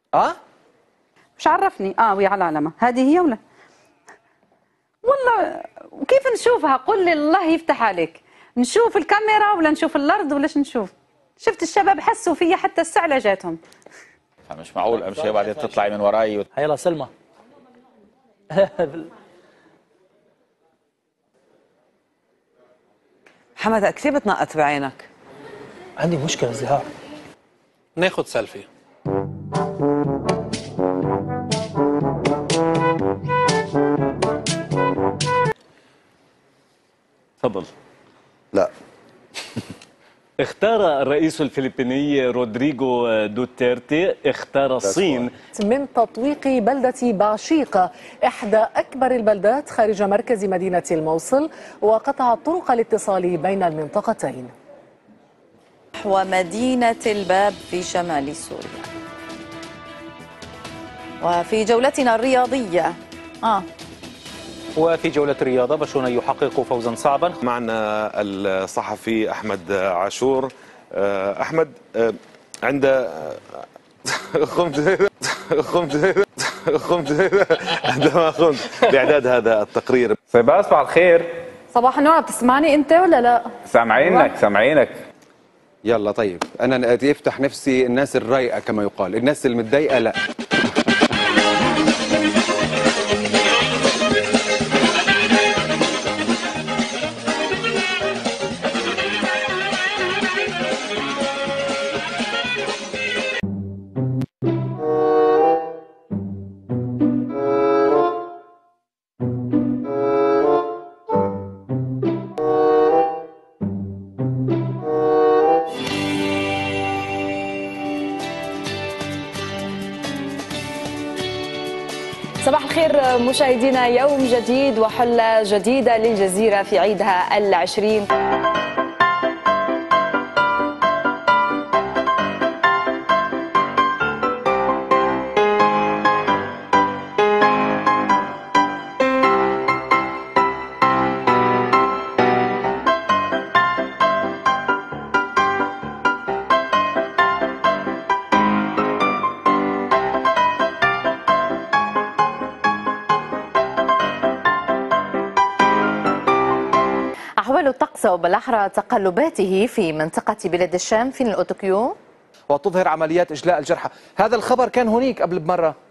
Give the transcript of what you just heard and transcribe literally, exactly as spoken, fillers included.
اه مش عرفني. اه ويا على العلامه هذه هي ولا؟ والله وكيف نشوفها؟ قل لي الله يفتح عليك. نشوف الكاميرا ولا نشوف الارض ولا شو نشوف؟ شفت الشباب حسوا فيا حتى السعله جاتهم. مش معقول امشي بعدين تطلعي من وراي. يلا سلمى. حمد كثير بتنقط بعينك. عندي مشكله ازدهار. ناخذ سيلفي. تفضل. لا. اختار الرئيس الفلبيني رودريغو دوتيرتي اختار الصين من تطويق بلدة باشيق إحدى أكبر البلدات خارج مركز مدينة الموصل، وقطع طرق الاتصال بين المنطقتين. ومدينة الباب في شمال سوريا. وفي جولتنا الرياضية آه وفي جولة الرياضة برشلونة يحقق فوزا صعبا. معنا الصحفي أحمد عاشور. أحمد، عند قمت قمت قمت عندما قمت بإعداد هذا التقرير. سيبقى صباح الخير. صباح النور. بتسمعني انت ولا لا؟ سامعينك سامعينك. يلا طيب، أنا يفتح نفسي الناس الرايقة كما يقال، الناس المتضايقة لا. صباح الخير مشاهدينا، يوم جديد وحلة جديدة للجزيرة في عيدها العشرين. أحوال الطقس وبالأحرى تقلباته في منطقة بلاد الشام في الأوتوكيو، وتظهر عمليات إجلاء الجرحى. هذا الخبر كان هناك قبل بمرة.